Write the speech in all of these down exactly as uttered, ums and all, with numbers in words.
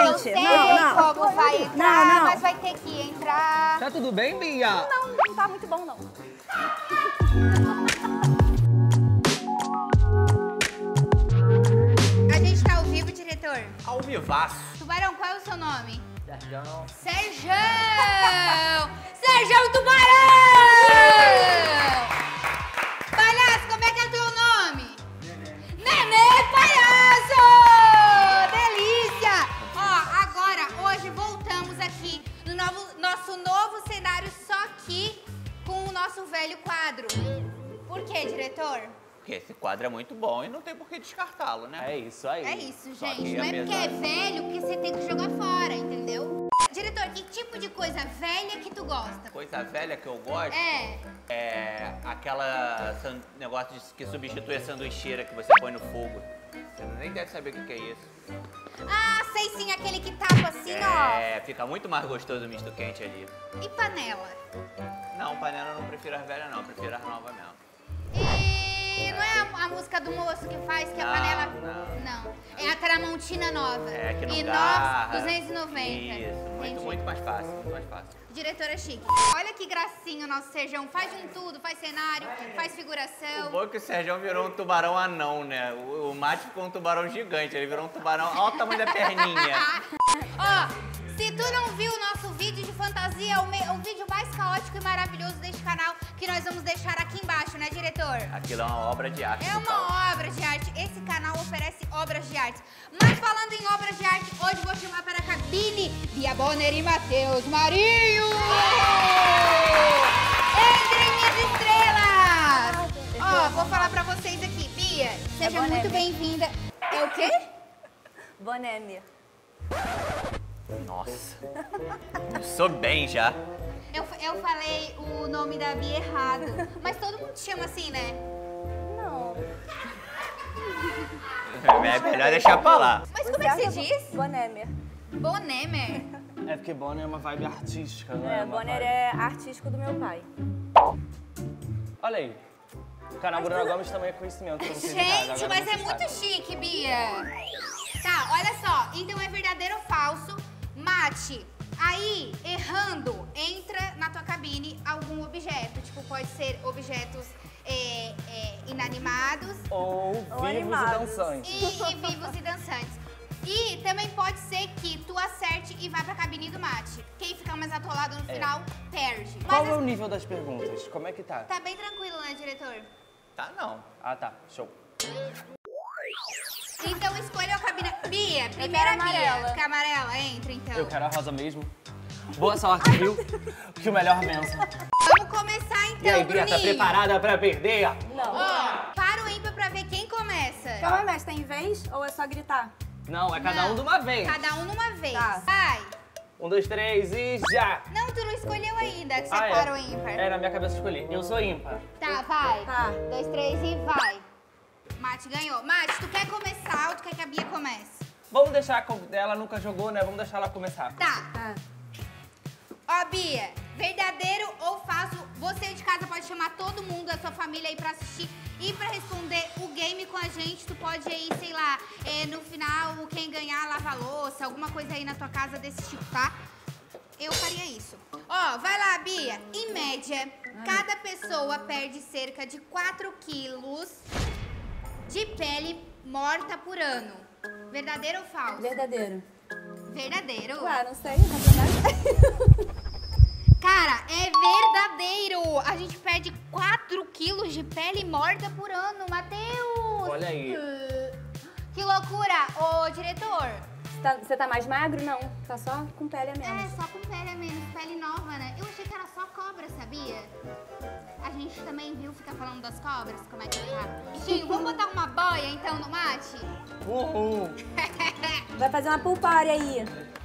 Eu sei não, não. como vai entrar, não, não. mas vai ter que entrar. Tá tudo bem, Bia? Não, não tá muito bom, não. A gente tá ao vivo, diretor? Ao vivaço. Tubarão, qual é o seu nome? Serjão. Serjão! Serjão Tubarão! Palhaço, como é que é teu nome? Nenê. Nenê, palhaço! Delícia! Ó, agora, hoje voltamos aqui no novo, nosso novo cenário, só que com o nosso velho quadro. Por quê, diretor? Porque esse quadro é muito bom e não tem por que descartá-lo, né? É isso aí. É isso, Só gente. que Não a é porque mesa- é velho que você tem que jogar fora, entendeu? Diretor, que tipo de coisa velha que tu gosta? Coisa velha que eu gosto É. é aquela san- negócio de- que substitui a sanduicheira que você põe no fogo. Você nem deve saber o que que é isso. Ah, sei sim, aquele que tapa assim, ó. É, fica muito mais gostoso o misto quente ali. E panela? Não, panela eu não prefiro as velhas não, eu prefiro as novas mesmo. E não é a, a música do moço que faz que a Não, panela... não. Não. É a Tramontina nova. É, que não E garra. nós, duzentos e noventa. Isso, muito, Entendi. muito mais fácil, muito mais fácil. Diretora chique. Olha que gracinha o nosso Serjão. Faz de um tudo, faz cenário, faz O figuração. bom é que o Serjão virou um tubarão anão, né? O, o Mate ficou um tubarão gigante, ele virou um tubarão... Olha o tamanho da perninha. Ó, se tu não viu o nosso vídeo de fantasia, o, me- o vídeo mais caótico e maravilhoso deste canal, que nós vamos deixar aqui embaixo, né, diretor? Aquilo é uma obra de arte. É total. uma obra de arte. Esse canal oferece obras de arte. Mas falando em obras de arte, hoje vou chamar para a cabine Bia Bonner e Matheus Marinho! Entrem, minhas estrelas! Ó, vou falar pra vocês aqui. Bia, seja Bonner. muito bem-vinda. É o quê? Boneme. Nossa. Eu sou bem já. Eu, eu falei o nome da Bia errado. Mas todo mundo te chama assim, né? Não. É melhor deixar pra lá. Mas como é que você diz? Boneme. Bonemer. É porque Bonner é uma vibe artística, não é? É, uma Bonner vibe- é artístico do meu pai. Olha aí. O canal Bruna Gomes também é conhecimento pra vocês em casa, Gente, agora mas é vocês muito sabem. chique, Bia. Tá, olha só. Então é verdadeiro ou falso? Mate. Aí, errando, entra na tua cabine algum objeto. Tipo, pode ser objetos é, é, inanimados Ou vivos e animados. dançantes. e, e vivos e dançantes. E também pode ser que tu acerte e vá pra cabine do mate. Quem ficar mais atolado no final, perde. Qual Mas é o nível das perguntas? Como é que tá? tá bem tranquilo, né, diretor? Tá não. Ah, tá. Show. Então escolha a cabine. Bia, primeira quero Bia. amarela. Fica amarela, entra então. Eu quero a rosa mesmo. Boa sorte, viu? Que o melhor vença. Vamos começar então, E aí, Bia, tá Bruninho. preparada pra perder? Não. Ó, para o ímpar pra ver quem começa. Calma, mas tem vez ou é só gritar? Não, é cada Não. um de uma vez. Cada um numa vez. Tá. Vai. Um, dois, três e já! Não, tu não escolheu ainda, que você Ah, é. para o ímpar. É, na minha cabeça eu escolhi. Eu sou ímpar. Tá, vai. Tá. Dois, três e vai. Mate ganhou. Mate, tu quer começar ou tu quer que a Bia comece? Vamos deixar... com- Ela nunca jogou, né? Vamos deixar ela começar. Tá. Tá. Ó, Bia, verdadeiro ou falso, você de casa pode chamar todo mundo da sua família aí pra assistir e pra responder o game com a gente. Tu pode aí, sei lá, é, no final, quem ganhar lava a louça, alguma coisa aí na tua casa desse tipo, tá? Eu faria isso. Ó, vai lá, Bia. Em média, cada pessoa perde cerca de quatro quilos de pele morta por ano. Verdadeiro ou falso? Verdadeiro. Verdadeiro. Ué, não sei, na verdade. Cara, é verdadeiro! A gente perde quatro quilos de pele morta por ano, Matheus! Olha aí. Que loucura! Ô, diretor, Você tá, você tá mais magro? Não. Tá só com pele a é menos. só com pele a menos, pele nova, né? Eu achei que era só cobra, sabia? A gente também viu ficar falando das cobras, como é que tá? Bichinho, vamos botar uma boia então no mate? Uhul. Vai fazer uma pulpária aí.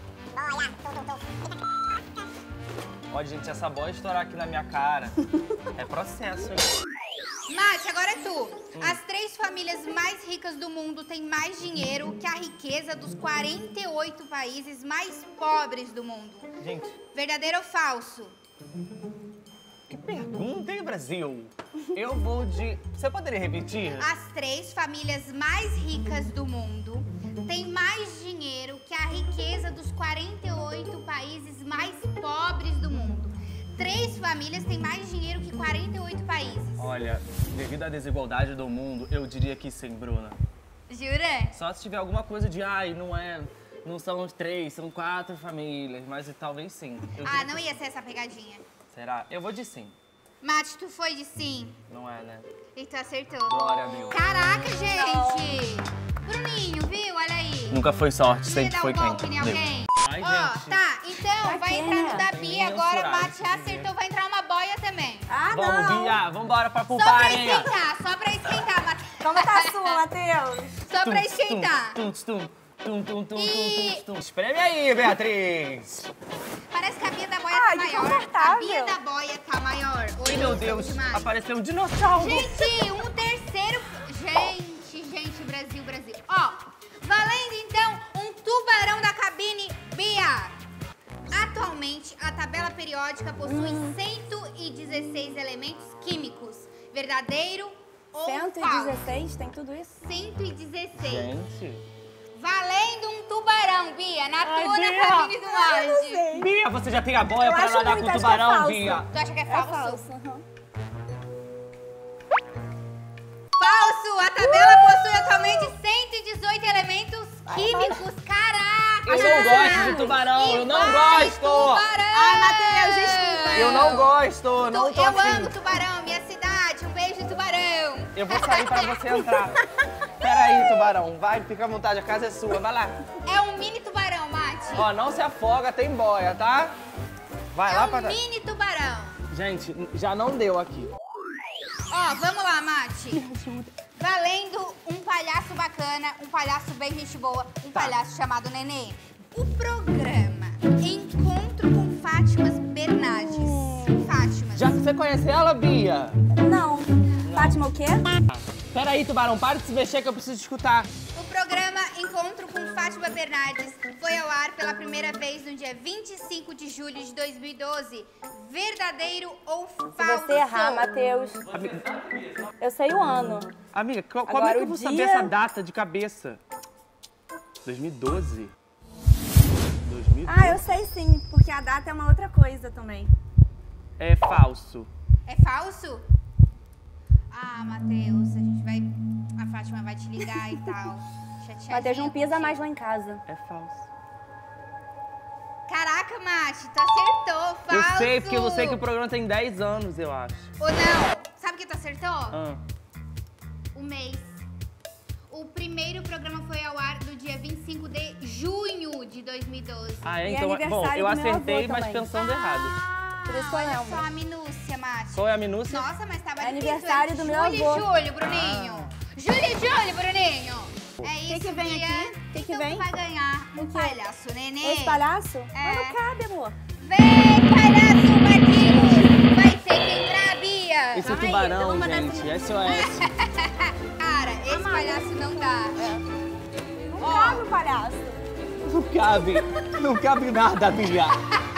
Ó, gente, essa bola estourar aqui na minha cara. É processo, hein? Mate, agora é tu. As três famílias mais ricas do mundo têm mais dinheiro que a riqueza dos quarenta e oito países mais pobres do mundo. Gente, Verdadeiro ou falso? que pergunta, hein, Brasil? Eu vou de... Você poderia repetir? As três famílias mais ricas do mundo têm mais dinheiro que a riqueza riqueza dos quarenta e oito países mais pobres do mundo. Três famílias têm mais dinheiro que quarenta e oito países. Olha, devido à desigualdade do mundo, eu diria que sim, Bruna. Jura? Só se tiver alguma coisa de, ai, não é, não são os três, são quatro famílias, mas talvez sim. Eu Ah, diria não que ia sim. ser essa pegadinha. Será? Eu vou de sim. Mate, tu foi de sim. Não é, né? E tu acertou. Glória a Deus. Caraca, gente! Bruninho, viu? Olha aí. Nunca foi sorte, Queria sempre dar foi um quem? golpe em alguém? Ai, Ó, gente. tá, então Pra vai quê, entrar no né? da Tem Bia, nem agora o mensurar Mate esse acertou, dinheiro. vai entrar uma boia também. Ah, Vamos, não. Bia, vambora pra Só pulpar pra areia. esquentar, só pra esquentar, Mate. Como tá a sua, Matheus? Só pra esquentar. Tum, tum, tum, tum, tum, E- tum, tum, tum. Espreme aí, Beatriz. Parece que a Bia da boia Ai, tá que maior. A confortável. Bia da boia tá maior. Oi, Ai, meu moça, Deus, demais. apareceu um dinossauro. Gente, um terceiro... Gente, gente, Brasil, Brasil. Ó, valendo então um tubarão da cabine, Bia. Atualmente, a tabela periódica possui cento e dezesseis elementos químicos. Verdadeiro ou cento e falso? dezesseis, tem tudo isso? cento e dezesseis. Gente. Valendo um tubarão, Bia, na Ai, tua Bia. cabine do Ai, não Mate. sei. Bia, você já tem a boia Eu pra acho nadar muito, com o acho que é tubarão, falso. Bia? Tu acha que é É falso? falso. aham. Falso! A tabela possui atualmente cento e dezoito elementos químicos. Caraca! Eu não gosto de tubarão, E eu não vai, gosto! Tubarão! Ai, Matheus, desculpa. Eu não gosto, não Tu- tô eu afim. amo Tubarão, minha cidade. Um beijo, Tubarão. Eu vou sair pra você entrar. Peraí, tubarão, vai, fica à vontade, a casa é sua, vai lá. É um mini tubarão, Mate. Ó, não se afoga, tem boia, tá? Vai É lá um pra... mini tubarão. Gente, já não deu aqui. Ó, vamos lá, Mate. Valendo um palhaço bacana, um palhaço bem gente boa, um Tá. palhaço chamado Nenê. O programa Encontro com Fátimas Bernardes. Fátimas. Já você conhece ela, Bia? Não. Fátima o quê? Peraí, tubarão, para de se mexer que eu preciso escutar. O programa Encontro com Fátima Bernardes foi ao ar pela primeira vez no dia vinte e cinco de julho de dois mil e doze. Verdadeiro ou falso? Se você errar, Matheus, Amiga, eu sei o ano. amiga co- como é Agora que eu o vou saber dia- essa data de cabeça? dois mil e doze? dois mil e doze? Ah, eu sei sim, porque a data é uma outra coisa também. É falso. É falso? Ah, Matheus, a gente vai... A Fátima vai te ligar e tal. Chateadinha Matheus não pisa contigo. mais lá em casa. É falso. Caraca, Mate, tu acertou, falso. Eu sei, porque eu sei que o programa tem dez anos, eu acho. Ou não? Sabe o que tu acertou? Ah. O mês. O primeiro programa foi ao ar no dia vinte e cinco de junho de dois mil e doze. Ah, é? E Então, bom, aniversário eu do meu acertei, avô mas também. pensando errado. Ah, Por isso que eu olha lembro. só a minúcia, Mate. Qual é a minúcia? Nossa, mas tava É difícil, aniversário hein? do meu Julho avô. e julho, Bruninho. Julho e julho, Bruninho. É isso, que vem Bia. aqui? Que que então vem? tu vai ganhar um quê? palhaço nenê. Esse palhaço? É. Mas não cabe, amor. Vem, palhaço Marquinhos. Vai ter que entrar, Bia. Esse é Calma aí, eu tubarão, vou mandar gente. essa- S O S. Cara, esse palhaço não dá. Não cabe o palhaço. Não cabe. Não cabe nada, Bia.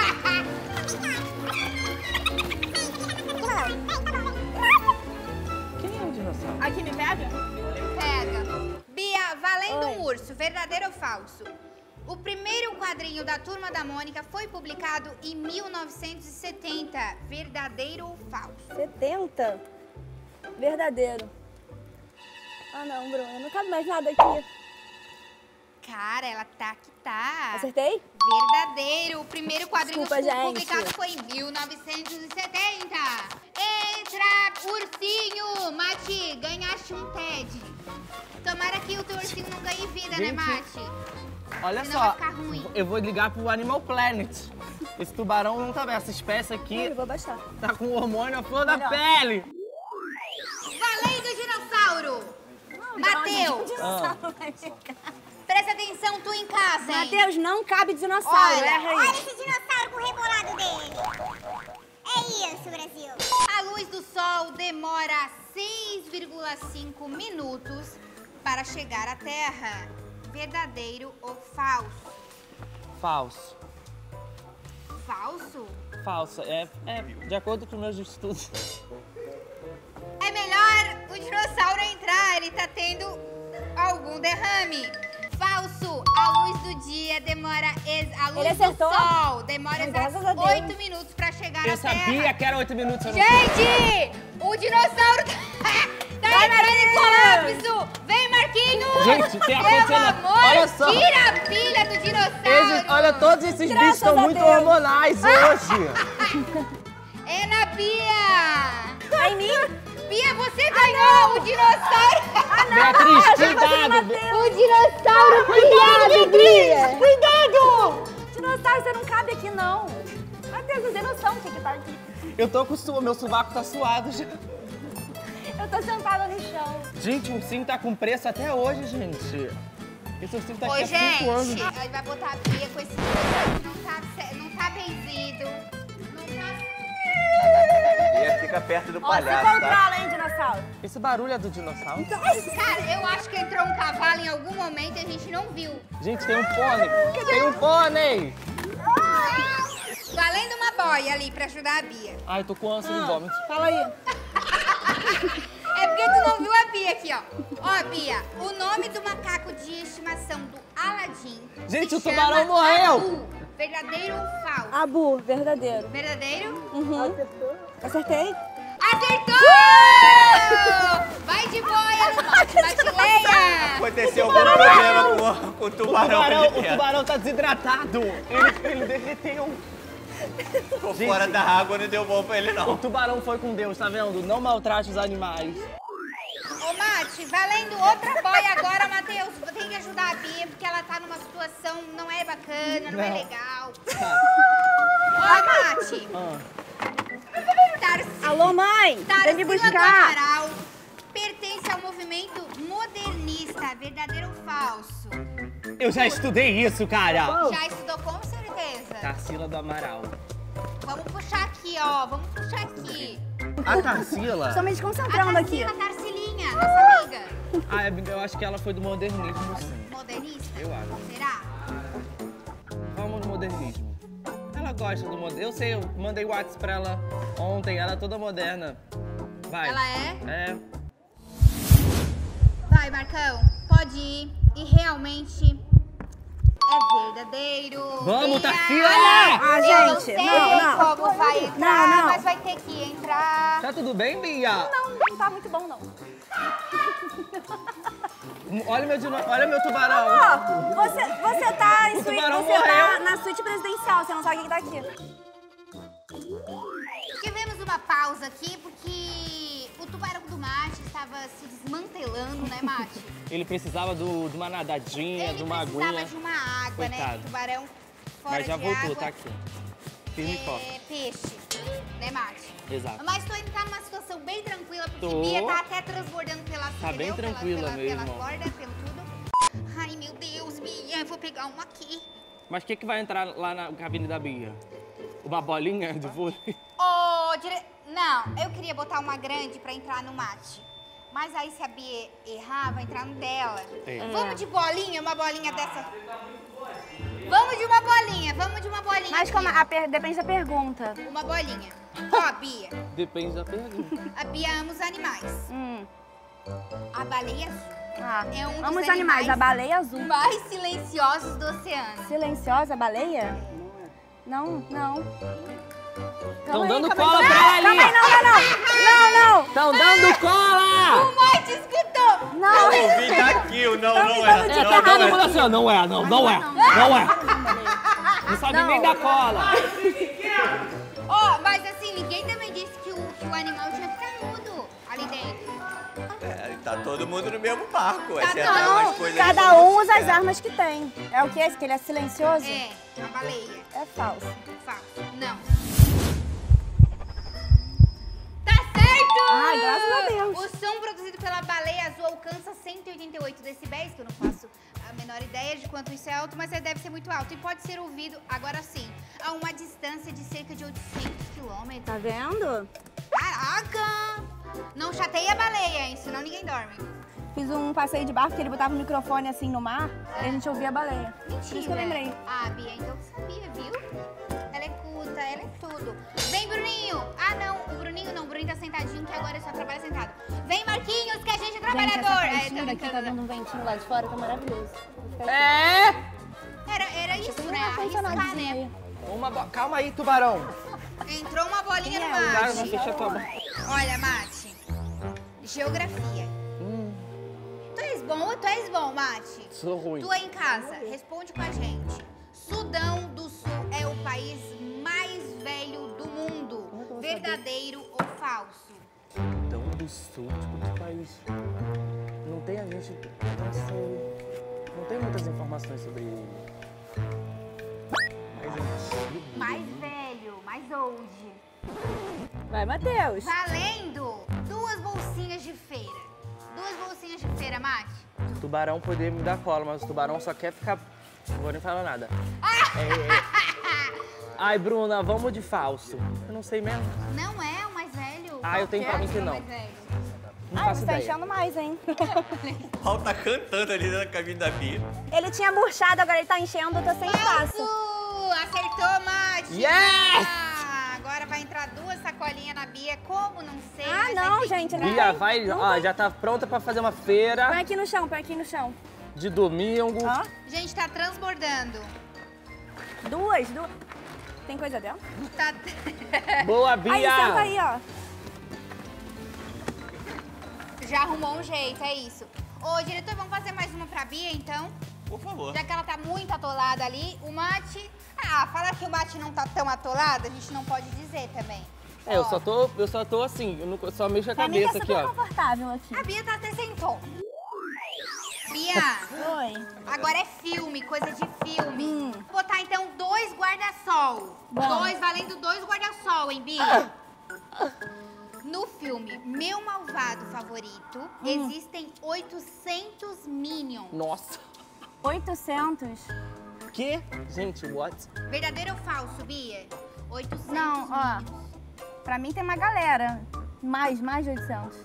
Quem é o dinossauro? Aqui me pega? Pega. Bia, valendo Oi. um urso, verdadeiro ou falso? O primeiro quadrinho da Turma da Mônica foi publicado em mil novecentos e setenta. Verdadeiro ou falso? setenta. Verdadeiro. Ah, não, Bruna. Não cabe mais nada aqui. Cara, ela tá que tá. Acertei? Verdadeiro. O primeiro quadrinho Desculpa, fu- gente. publicado foi em mil novecentos e setenta. Entra, ursinho. Mati, ganhaste um T E D. Tomara que o teu ursinho não ganhe vida, né, Gente. Mati? Olha Senão só, vai ficar ruim. eu vou ligar pro Animal Planet. Esse tubarão não tá bem. Essa espécie aqui Eu vou baixar. tá com hormônio à flor da Melhor. pele. Valendo, dinossauro. Matheus, presta atenção, tu em casa, hein? Matheus, não cabe dinossauro. Olha, Erra aí. Olha esse dinossauro com o rebolado dele. É isso, Brasil. A luz do sol demora seis vírgula cinco minutos para chegar à Terra. Verdadeiro ou falso? Falso. Falso? Falso. É, é de acordo com meus estudos. É melhor o dinossauro entrar, ele tá tendo algum derrame. Falso! Isso! A luz do dia demora... ex- A luz Ele do acertou? sol demora Ai, graças a exatos Deus. oito minutos pra chegar Eu na Terra. sabia que era oito minutos. Eu não... Gente! O dinossauro tá, tá entrando em colapso! Vem, Marquinhos! Gente, tem Pelo acontecendo- amor, olha só. tira a pilha do dinossauro! Esses- olha, todos esses Graças bichos estão a muito Deus. hormonais hoje. É na Bia! Tá em mim? Bia, você ganhou o dinossauro! Beatriz, achei que você cuidado. me bateu. O dinossauro criado, Bia! Cuidado! Dinossauro, você não cabe aqui, não. Meu Deus, não tem noção do que que tá aqui. Eu tô com suor, meu sovaco tá suado já. Eu tô sentada no chão. Gente, o ursinho tá com preço até hoje, gente. Esse ursinho tá Oi, aqui há cinco anos. gente! Aí vai botar a Bia com esse coisa que não tá, ce- não tá benzido. Não tá... Bia fica perto do Ó, se palhaço, tá? controla, hein, dinossauro. Esse barulho é do dinossauro? Cara, eu acho que entrou um cavalo em algum momento e a gente não viu. Gente, tem um pônei. Tem um pônei. Valendo uma boia ali pra ajudar a Bia. Ai, tô com ânsia de vômito. Fala aí. É porque tu não viu a Bia aqui, ó. Ó, Bia, o nome do macaco de estimação do Aladim. Gente, se o tubarão chama morreu. Abu. Verdadeiro ou falso? Abu, verdadeiro. Verdadeiro? Uhum. Acertei? Acertou! Vai de boia, Batileia! Aconteceu algum problema com, com o O tubarão. tubarão, ali o dentro. tubarão tá desidratado. Ele, ele derreteu. Ficou fora da água, não deu bom pra ele, O não. tubarão foi com Deus, tá vendo? Não maltrate os animais. Ô, Mate, valendo outra boia agora, Matheus. Tem que ajudar a Bia, porque ela tá numa situação não é bacana, não, é Não. legal. Tá. Ó, Mate. Ah. Tarcísio. Alô, mãe? Vem me Tarsila do buscar. Amaral pertence ao movimento modernista, verdadeiro ou falso? Eu já estudei isso, cara. Já estudou com certeza? Tarsila do Amaral. Vamos puxar aqui, ó. Vamos puxar aqui. A Tarsila? Estou me A desconcentrando aqui. Tarsila, Tarcilinha, nossa amiga. Ah, eu acho que ela foi do modernismo, sim. Modernista? Eu acho. Será? Vamos no modernismo. Ela gosta do moderno. Eu sei, eu mandei o WhatsApp pra ela ontem, ela é toda moderna. Vai. Ela é? É. Vai, Marcão. Pode ir. E realmente é verdadeiro. Vamos, Bia! Tarsila! Ah, Eu gente, não sei não, não. como vai entrar, Não, não. mas vai ter que entrar. Tá tudo bem, Bia? Não, não tá muito bom, não. Olha meu, dino... Olha meu tubarão. Ó, você, você tá em O suíte, tubarão você tá morreu. na suíte presidencial, você não sabe o que tá aqui. Tivemos uma pausa aqui porque o tubarão do Mate estava se desmantelando, né, Mate? Ele precisava do, de uma nadadinha, Ele de uma precisava aguinha. de uma água, né? Coitado. O tubarão fora Mas já de voltou, água. tá aqui. Firme e forte. É peixe, né, Mate? Exato. Mas tô indo tá numa situação bem tranquila, porque Tô. Bia tá até transbordando pela Tá bem entendeu? Pela- tranquila pela, mesmo. Pela corda, pelo tudo. Ai, meu Deus, Bia, eu vou pegar uma aqui. Mas o que, que vai entrar lá na cabine da Bia? Uma bolinha de vôlei? Ô, dire... Não, eu queria botar uma grande pra entrar no Mate. Mas aí se a Bia errar, vai entrar no dela. É. Vamos de bolinha, uma bolinha dessa. Vamos de uma bolinha, vamos de uma bolinha. Mas aqui. como, a per- depende da pergunta. Uma bolinha. Ó, Bia, Depende da pergunta. a Bia ama os animais. Hum, A baleia azul ah. é um dos Amo os animais, a baleia azul. mais silenciosos do oceano. Silenciosa, a baleia? Não, não. Estão aí, dando calma cola aí. pra ela ali! Calma aí, não, não, não! Não, Estão dando cola! O Mate escutou! não! Não! Eu vi daqui, o não, não é. É, tá todo Não, mundo assim, ó. Não é, não, não é. Não é. Não sabe nem da cola. Ó, mas assim, ninguém também disse que o, que o animal tinha que ficar mudo ali dentro. é. Tá todo mundo no mesmo barco. Tá Essa é não, umas coisas Cada ali um são usa as certas. armas que tem. É o que esse? Que ele é silencioso? É, uma baleia. É falso. Falso. Não. Tá certo! Ai, graças a Deus. O som produzido pela baleia azul alcança cento e oitenta e oito decibéis, que eu não faço a menor ideia de quanto isso é alto, mas deve ser muito alto. E pode ser ouvido, agora sim, a uma distância de cerca de oitocentos quilômetros. Tá vendo? Caraca! Não chateia a baleia, hein? Senão ninguém dorme. Fiz um passeio de barco que ele botava o microfone assim no mar e a gente ouvia a baleia. Mentira. Por isso que eu lembrei. Ah, Bia, então você sabia, viu? Ela é culta, ela é tudo. Vem, Bruninho. Ah, não. O Bruninho não. O Bruninho tá sentadinho, que agora ele só trabalha sentado. Vem, Marquinhos, que a gente é trabalhador. essa É, festinha Jura que tá dando um ventinho lá de fora, tá maravilhoso. É! Era, era isso, Tem né? um Arriscar, ar-condicionadozinho né? aí. Uma bo... Calma aí, tubarão. Entrou uma bolinha no Cuidado, não mate. fecha a tua boca. Olha, Mate. Geografia. Hum, Tu és bom ou tu és bom, Mate? sou ruim. Tu aí em casa, responde com a gente. Sudão do Sul é o país mais velho do mundo. Verdadeiro ou falso? Sudão do Sul, tipo, que país? Não tem a gente... Não sei... Não tem muitas informações sobre ele. Mais antigo. Mais velho, mais old. Vai, Matheus. Valendo duas bolsinhas de feira. Duas bolsinhas de feira, Mate. O tubarão poderia me dar cola, mas o tubarão só quer ficar... Não vou nem falar nada. É, é... Ai, Bruna, vamos de falso. Eu não sei mesmo. Não é o mais velho? Ah, eu tenho pra mim que Qual é o não. mais velho? Não Ai, faço você tá ideia. enchendo mais, hein? O Paulo tá cantando ali na cabine da Bia. Ele tinha murchado, agora ele tá enchendo, eu tô sem espaço. Falso! Acertou, Mate! Yes! Ah, agora vai entrar duas sacolinhas na Bia. Como? Não sei. Ah, mas não, vai ter gente, que- não. Bia, vai, Não ó, vai. já tá pronta pra fazer uma feira Põe aqui no chão, põe aqui no chão. de domingo. Ó, Gente, tá transbordando. duas, duas. Tem coisa dentro? Tá... Boa, Bia! Aí, senta aí, ó. Já arrumou um jeito, é isso. Ô, diretor, vamos fazer mais uma pra Bia, então? Por favor. Já que ela tá muito atolada ali, o Mate... Ah, fala que o Mate não tá tão atolado, a gente não pode dizer também. É, eu Ó, só tô, eu só tô assim, eu não, só mexo a Pra mim tá cabeça aqui, super ó. confortável aqui. A Bia tá até sentou. Bia, Oi. agora é filme, coisa de filme. Hum. Vou botar então dois guarda-sol. Bom. Dois, valendo dois guarda-sol, hein, Bia? No filme Meu Malvado Favorito, Hum. existem oitocentos Minions. Nossa. oitocentos? Que? Gente, what? Verdadeiro ou falso, Bia? oitocentos Não, ó. Minions. Pra mim tem uma galera. Mais, mais de oitocentos.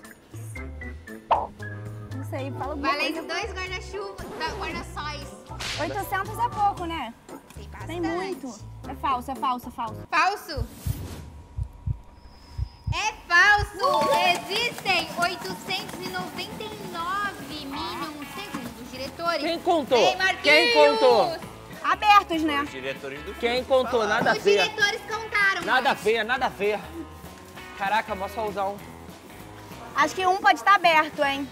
Não sei, fala alguma Valendo coisa. dois guarda-chuva, da- guarda-sóis. oitocentos é pouco, né? Tem bastante. Tem muito. É falso, é falso, é falso. Falso? É falso! Existem oitocentos e noventa e nove Minions, segundo os diretores. Quem contou? Ei, Marquinhos! Quem contou? Abertos, né? Os diretores do Quem filme contou? falaram. Nada a Os ver. diretores contaram. Nada a mas- ver, nada a ver. Caraca, mó solzão. Acho que um pode estar aberto, hein?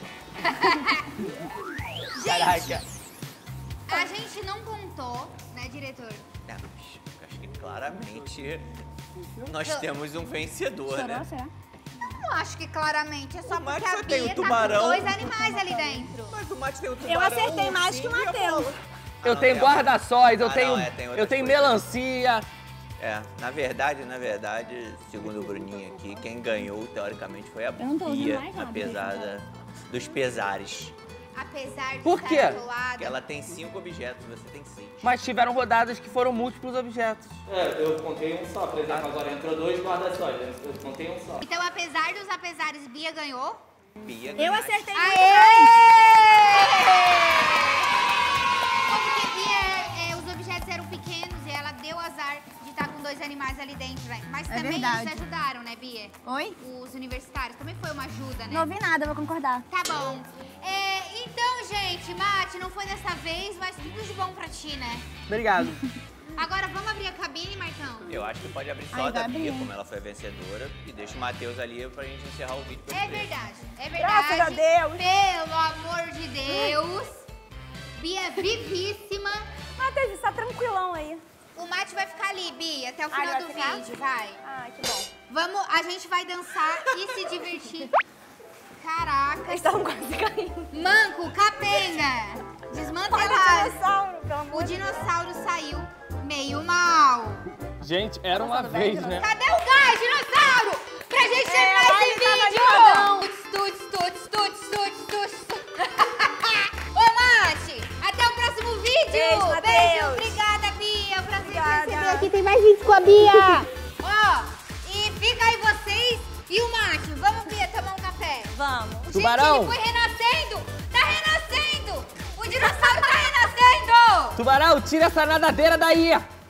Caraca. A gente não contou, né, diretor? É, mas acho que claramente nós temos um vencedor, Chorou, né? será? Não acho que claramente, é só O Mate porque a só tem o Bia tá tubarão. com dois animais ali dentro. Mas o Mate tem o Eu tubarão. acertei o mais que o Simba e a Matheus. bola. Eu Ah, tenho não, é. guarda-sóis, eu Ah, tenho, não, é, tem eu outras tenho coisas. melancia. É, na verdade, na verdade, segundo o Bruninho aqui, quem ganhou, teoricamente, foi a não tô usando Bia, mais nada apesar desse da- dos pesares. Apesar de Por estar quê? atolada. Porque ela tem cinco objetos, você tem seis. Mas tiveram rodadas que foram múltiplos objetos. É, eu contei um só, por exemplo, agora entrou dois guarda-sóis, eu contei um só. Então, apesar dos apesares, Bia ganhou. Bia Eu ganhaste. acertei muito Aê! mais. Porque Bia, é, os objetos eram pequenos e ela deu azar de estar com dois animais ali dentro, né? Mas É também verdade. eles ajudaram, né, Bia? Oi? Os universitários. Também foi uma ajuda, né? Não ouvi nada, vou concordar. Tá bom. É, então, gente, Mate, não foi dessa vez, mas tudo de bom pra ti, né? Obrigado. Agora, vamos abrir a cabine, Marcão? Eu acho que pode abrir só Ai, a da vai Bia, abrir. como ela foi a vencedora, e deixa o Matheus ali pra gente encerrar o vídeo. pra É ele ver. verdade, é verdade. Graças a Deus. Pelo amor de Deus. Bia vivíssima. Matheus, está tranquilão aí. O Mate vai ficar ali, Bia, até o Ah, final ele do vai ficar? vídeo, vai. Ai, que bom. Vamos, a gente vai dançar e se divertir. Caraca. Eles estavam quase caindo. Manco, capenga. Olha o Desmantelado. dinossauro, pelo amor O de Deus. dinossauro saiu meio mal. Gente, era uma vez, né? Cadê o gás, dinossauro? Pra gente terminar É, esse ele tava vídeo! Tuts, tuts, tuts, tuts, tuts, tuts. Ô, Mate, até o próximo vídeo! Beijo, Matheus. Obrigada, Bia. Prazer Obrigada. te receber aqui. Tem mais vídeos com a Bia. Ó, e fica aí vocês e o Mate. Vamos, Bia, tomar um café. Vamos. Gente, Tubarão. ele foi renascendo! Tá renascendo! O dinossauro tá renascendo! Tubarão, tira essa nadadeira daí!